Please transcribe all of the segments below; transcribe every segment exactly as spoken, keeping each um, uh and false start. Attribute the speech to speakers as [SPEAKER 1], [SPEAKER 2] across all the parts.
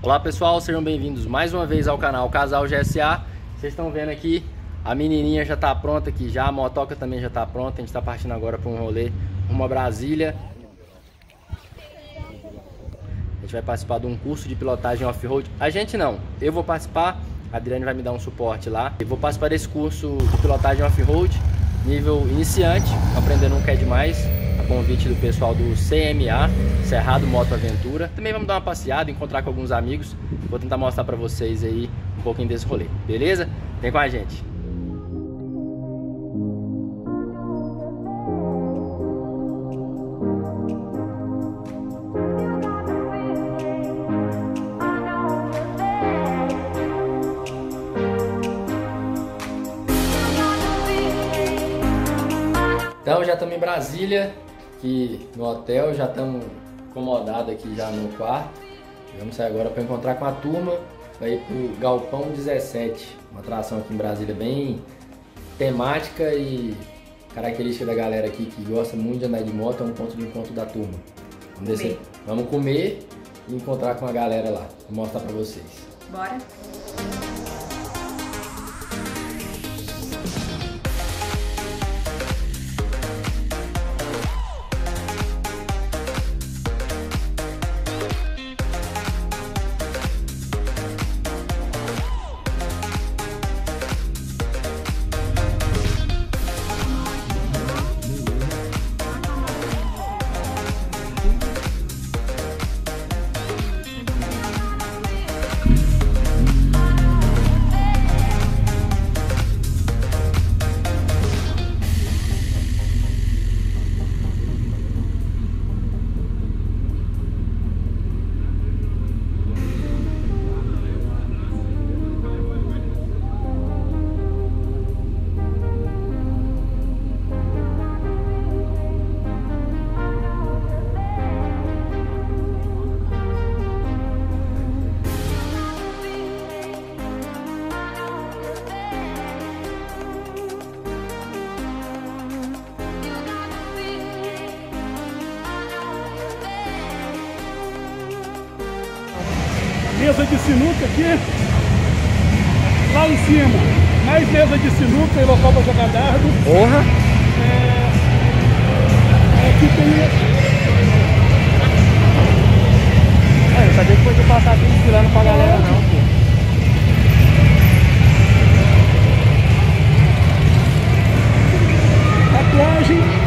[SPEAKER 1] Olá pessoal, sejam bem-vindos mais uma vez ao canal Casal G S A. Vocês estão vendo aqui, a menininha já está pronta aqui já, a motoca também já está pronta. A gente está partindo agora para um rolê rumo a Brasília. A gente vai participar de um curso de pilotagem off-road. A gente não, eu vou participar, a Adriane vai me dar um suporte lá. Eu vou participar desse curso de pilotagem off-road, nível iniciante, aprendendo um que é demais. Convite do pessoal do C M A, Cerrado Moto Aventura. Também vamos dar uma passeada, encontrar com alguns amigos. Vou tentar mostrar para vocês aí um pouquinho desse rolê, beleza? Vem com a gente. Então já estamos em Brasília, aqui no hotel, já estamos acomodados aqui já no quarto. Vamos sair agora para encontrar com a turma, vai ir para o Galpão dezessete, uma atração aqui em Brasília bem temática e característica da galera aqui que gosta muito de andar de moto, é um ponto de encontro da turma. Vamos descer, vamos comer e encontrar com a galera lá, vou mostrar para vocês.
[SPEAKER 2] Bora!
[SPEAKER 3] Mesa de sinuca aqui, lá em cima, mais mesa de sinuca e local para jogar dardo.
[SPEAKER 1] Porra!
[SPEAKER 3] É, aqui tem...
[SPEAKER 1] É, eu sabia que foi de passar tudo desfilando pra galera não, pô.
[SPEAKER 3] Tatuagem.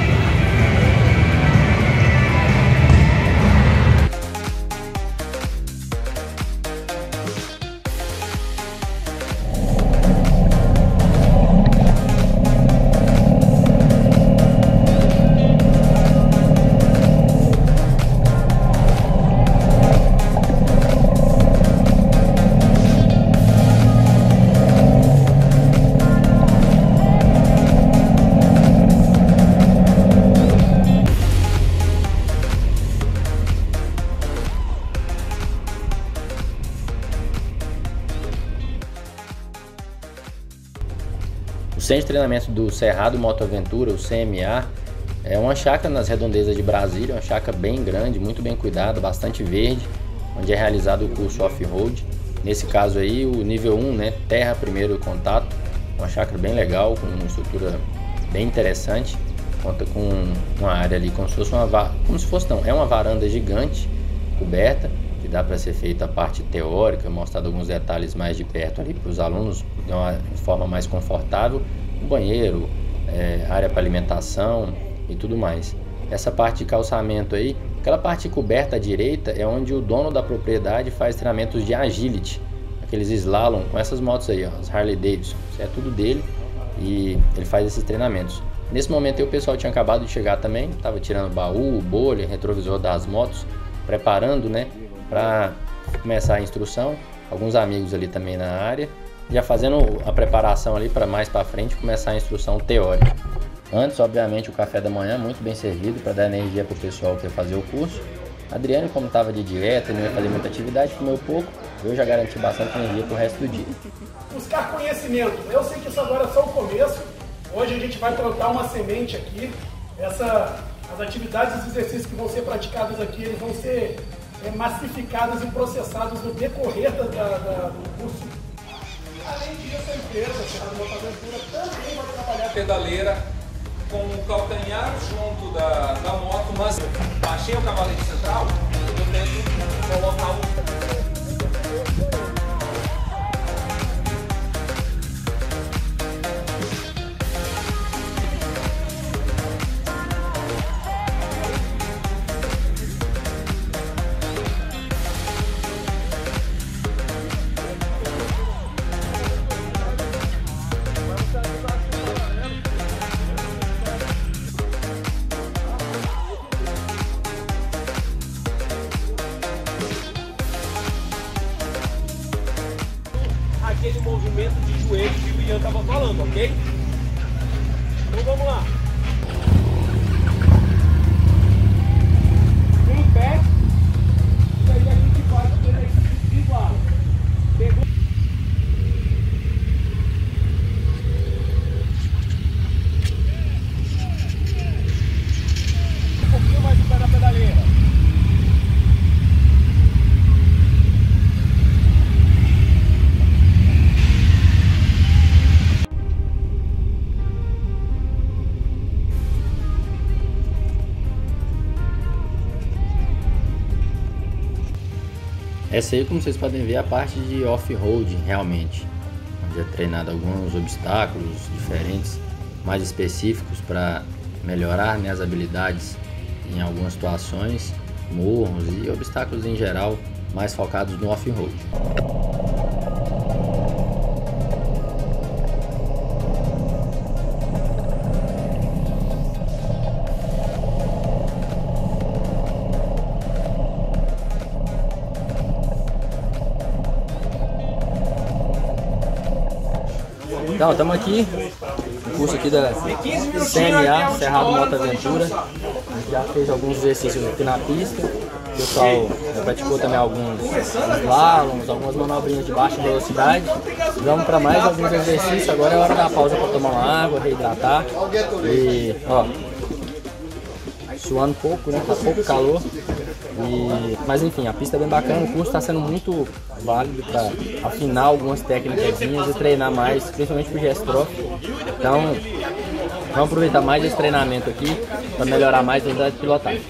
[SPEAKER 1] O Centro de Treinamento do Cerrado Moto Aventura, o C M A, é uma chácara nas redondezas de Brasília, uma chácara bem grande, muito bem cuidada, bastante verde, onde é realizado o curso off-road. Nesse caso aí, o nível um, né, terra primeiro contato, uma chácara bem legal, com uma estrutura bem interessante, conta com uma área ali como se fosse uma, como se fosse não, é uma varanda gigante, coberta, que dá para ser feita a parte teórica, mostrado alguns detalhes mais de perto ali para os alunos de uma forma mais confortável, um banheiro, é, área para alimentação e tudo mais. Essa parte de calçamento aí, aquela parte coberta à direita é onde o dono da propriedade faz treinamentos de agility, aqueles slalom com essas motos aí, ó, as Harley Davidson, isso é tudo dele e ele faz esses treinamentos. Nesse momento aí, o pessoal tinha acabado de chegar também, estava tirando baú, bolha, retrovisor das motos, preparando, né, para começar a instrução. Alguns amigos ali também na área, já fazendo a preparação ali para mais para frente começar a instrução teórica. Antes, obviamente, o café da manhã muito bem servido para dar energia para o pessoal que ia fazer o curso. A Adriane, como estava de dieta e não ia fazer muita atividade, comeu pouco. Eu já garanti bastante energia para o resto do dia.
[SPEAKER 3] Buscar conhecimento. Eu sei que isso agora é só o começo. Hoje a gente vai plantar uma semente aqui. Essa, as atividades e os exercícios que vão ser praticados aqui, eles vão ser é, massificadas e processadas no decorrer da, da, do curso. Além disso, a empresa, Cerrado Motoaventura, também vai trabalhar
[SPEAKER 2] a pedaleira com o calcanhar junto da, da moto, mas baixei o cavalete central, eu tento colocar o... aquele movimento de joelho que o Ian estava falando, ok? Então vamos lá. Um pé. E aí a gente faz o exercício igual. Pegou. Um pouquinho mais o pé na pedaleira.
[SPEAKER 1] Essa aí, como vocês podem ver, é a parte de off-road realmente, onde é treinado alguns obstáculos diferentes, mais específicos para melhorar minhas habilidades em algumas situações, morros e obstáculos em geral, mais focados no off-road. Então, estamos aqui no curso aqui da C M A, Cerrado Motoaventura. A gente já fez alguns exercícios aqui na pista. O pessoal já praticou também alguns slaloms, algumas manobrinhas de baixa velocidade. Vamos para mais alguns exercícios. Agora é hora da pausa para tomar uma água, reidratar. E, ó, suando um pouco, né? Tá pouco calor. E, mas enfim, a pista é bem bacana, o curso está sendo muito válido para afinar algumas técnicas e treinar mais, principalmente para o G-Stroke. Então, vamos aproveitar mais esse treinamento aqui para melhorar mais a habilidade de pilotagem.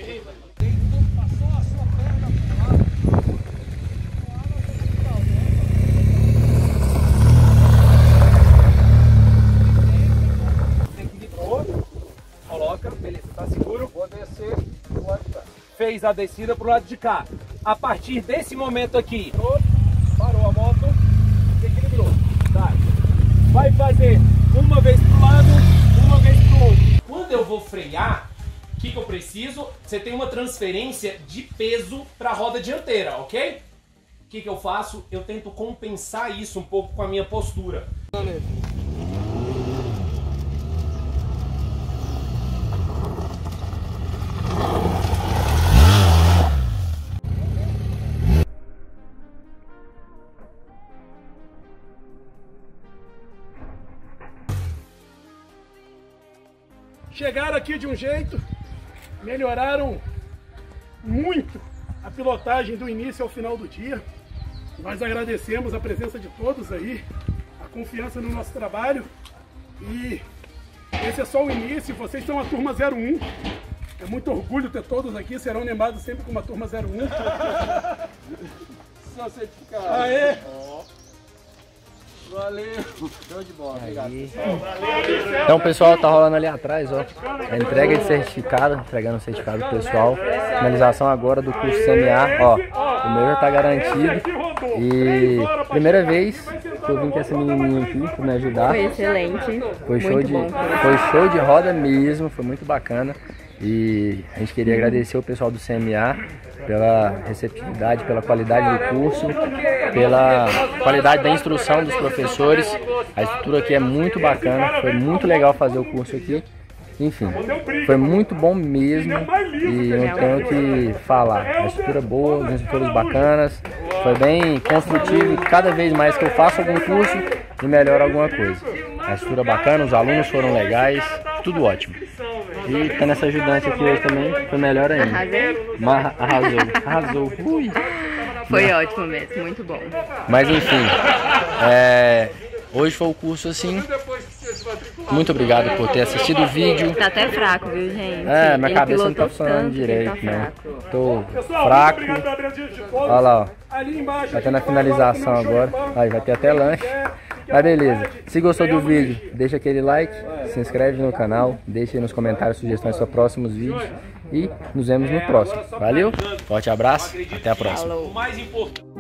[SPEAKER 2] Coloca, beleza, tá seguro? Vou descer. Fez a descida pro lado de cá. A partir desse momento aqui, parou a moto, equilibrou. Tá. Vai fazer uma vez pro lado, uma vez pro outro. Quando eu vou frear, o que, que eu preciso? Você tem uma transferência de peso para a roda dianteira, ok? O que, que eu faço? Eu tento compensar isso um pouco com a minha postura.
[SPEAKER 3] Chegaram aqui de um jeito, melhoraram muito a pilotagem do início ao final do dia. Nós agradecemos a presença de todos aí, a confiança no nosso trabalho. E esse é só o início, vocês são a turma zero um. É muito orgulho ter todos aqui, serão lembrados sempre como a turma zero um.
[SPEAKER 2] Só certificado.
[SPEAKER 3] Aê!
[SPEAKER 2] Valeu! Show de bola, obrigado.
[SPEAKER 1] Então o pessoal tá rolando ali atrás, ó, a entrega de certificado, entregando o certificado pro pessoal. Finalização agora do curso C M A, ó, o meu já tá garantido. E primeira vez que eu vim com essa menininha aqui pra me ajudar.
[SPEAKER 4] Foi excelente.
[SPEAKER 1] Foi show de, foi show de roda mesmo, foi muito bacana. E a gente queria agradecer o pessoal do C M A pela receptividade, pela qualidade do curso, pela qualidade da instrução dos professores. A estrutura aqui é muito bacana, foi muito legal fazer o curso aqui. Enfim, foi muito bom mesmo e não tenho o que falar. A estrutura boa, os instrutores bacanas, foi bem construtivo. Cada vez mais que eu faço algum curso, me melhora alguma coisa. A estrutura bacana, os alunos foram legais, tudo ótimo. E tá nessa ajudante aqui hoje também, foi melhor ainda.
[SPEAKER 4] Arrasei?
[SPEAKER 1] Mas arrasou, arrasou. Ui.
[SPEAKER 4] Foi ótimo mesmo, muito bom.
[SPEAKER 1] Mas enfim, é, hoje foi o curso assim. Muito obrigado por ter assistido o vídeo.
[SPEAKER 4] Tá até fraco, viu, gente?
[SPEAKER 1] É, minha
[SPEAKER 4] Ele
[SPEAKER 1] cabeça não tá funcionando direito, né? Tô fraco. Olha lá, ó. Vai ter na finalização agora. Aí vai ter até lanche. Mas beleza. Se gostou do vídeo, deixa aquele like, se inscreve no canal, deixa aí nos comentários sugestões para próximos vídeos. E nos vemos no próximo. Valeu, forte abraço, até a próxima.
[SPEAKER 4] Falou.
[SPEAKER 2] O mais importante.